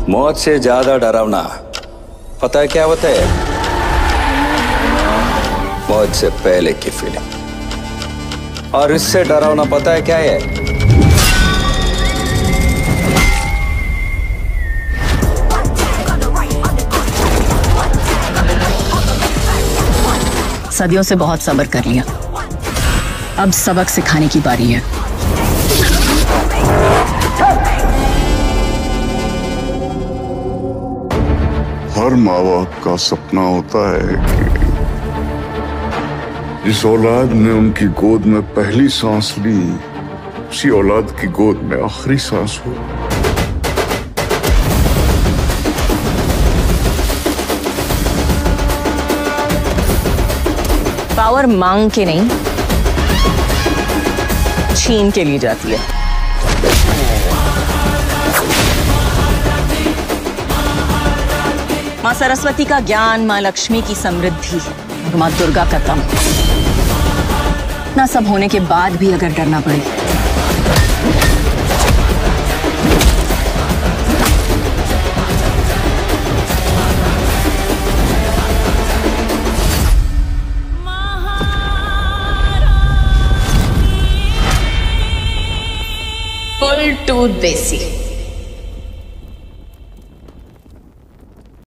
मौत से ज्यादा डरावना पता है क्या होता है? मौत से पहले की फीलिंग। और इससे डरावना पता है क्या है? सदियों से बहुत सब्र कर लिया, अब सबक सिखाने की बारी है। हर माँ बाप का सपना होता है कि जिस औलाद ने उनकी गोद में पहली सांस ली, उसी औलाद की गोद में आखिरी सांस हो। पावर मांग के नहीं, छीन के ली जाती है। माँ सरस्वती का ज्ञान, माँ लक्ष्मी की समृद्धि और माँ दुर्गा का दम। ना सब होने के बाद भी अगर डरना पड़े, फुल टूथ देसी।